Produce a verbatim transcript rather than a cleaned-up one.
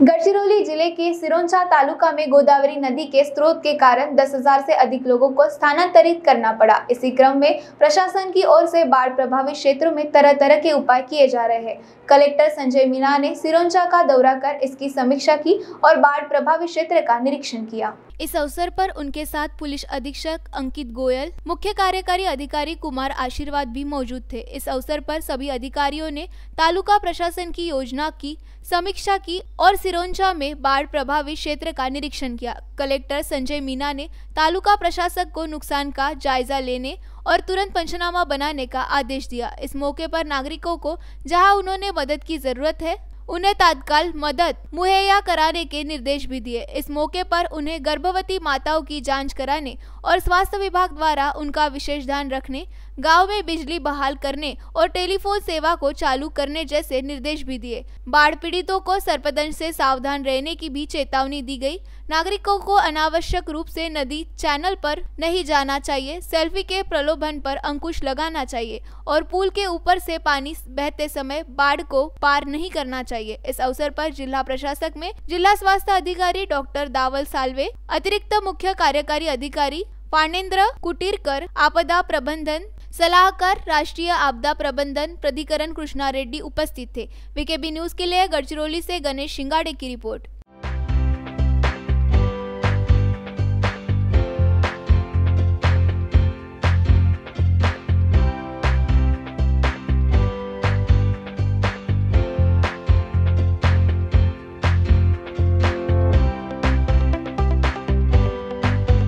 गढ़चिरौली जिले के सिरोंचा तालुका में गोदावरी नदी के स्रोत के कारण दस हजार से अधिक लोगों को स्थानांतरित करना पड़ा। इसी क्रम में प्रशासन की ओर से बाढ़ प्रभावित क्षेत्रों में तरह तरह के उपाय किए जा रहे हैं। कलेक्टर संजय मीणा ने सिरोंचा का दौरा कर इसकी समीक्षा की और बाढ़ प्रभावित क्षेत्र का निरीक्षण किया। इस अवसर पर उनके साथ पुलिस अधीक्षक अंकित गोयल, मुख्य कार्यकारी अधिकारी कुमार आशीर्वाद भी मौजूद थे। इस अवसर पर सभी अधिकारियों ने तालुका प्रशासन की योजना की समीक्षा की और सिरोंचा में बाढ़ प्रभावित क्षेत्र का निरीक्षण किया। कलेक्टर संजय मीणा ने तालुका प्रशासक को नुकसान का जायजा लेने और तुरंत पंचनामा बनाने का आदेश दिया। इस मौके पर नागरिकों को जहां उन्होंने मदद की जरूरत है उन्हें तत्काल मदद मुहैया कराने के निर्देश भी दिए। इस मौके पर उन्हें गर्भवती माताओं की जांच कराने और स्वास्थ्य विभाग द्वारा उनका विशेष ध्यान रखने, गांव में बिजली बहाल करने और टेलीफोन सेवा को चालू करने जैसे निर्देश भी दिए। बाढ़ पीड़ितों को सर्पदंश से सावधान रहने की भी चेतावनी दी गई। नागरिकों को अनावश्यक रूप से नदी चैनल पर नहीं जाना चाहिए, सेल्फी के प्रलोभन पर अंकुश लगाना चाहिए और पुल के ऊपर से पानी बहते समय बाढ़ को पार नहीं करना चाहिए। इस अवसर पर जिला प्रशासक में जिला स्वास्थ्य अधिकारी डॉक्टर दावल साल्वे, अतिरिक्त मुख्य कार्यकारी अधिकारी पांडेन्द्र कुटीरकर, आपदा प्रबंधन सलाहकार राष्ट्रीय आपदा प्रबंधन प्राधिकरण कृष्णा रेड्डी उपस्थित थे। वीकेबी न्यूज के लिए गढ़चिरौली से गणेश शिंगाड़े की रिपोर्ट।